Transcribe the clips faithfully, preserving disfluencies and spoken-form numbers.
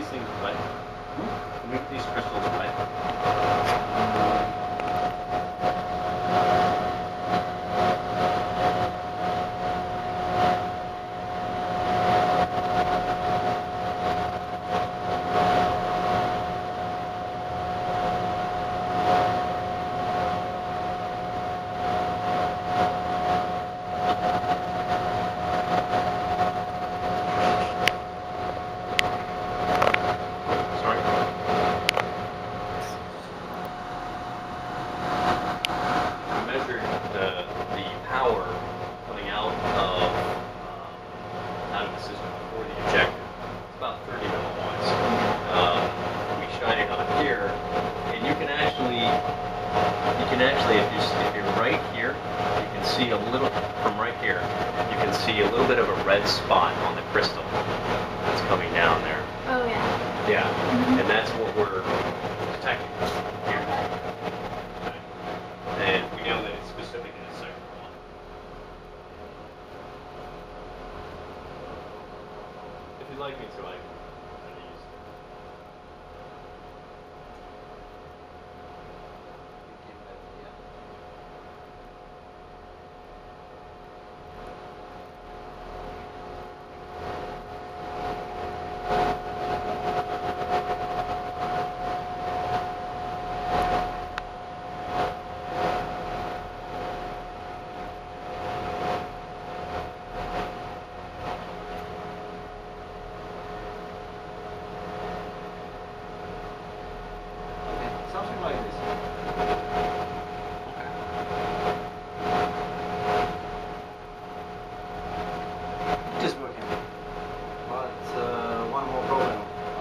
these things wet? Hmm? Can we get these crystals wet? Spot on the crystal that's coming down there. Oh yeah. Yeah, mm-hmm. And that's what we're detecting here. And we know that it's specific in the second one. If you'd like me to, I can kind of use it. Something like this. It is working. But uh, one more problem.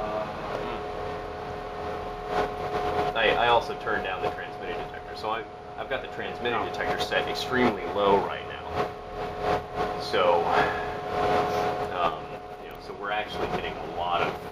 Uh, I, I also turned down the transmitting detector. So I've, I've got the transmitting detector set extremely low right now. So, um, you know, so we're actually getting a lot of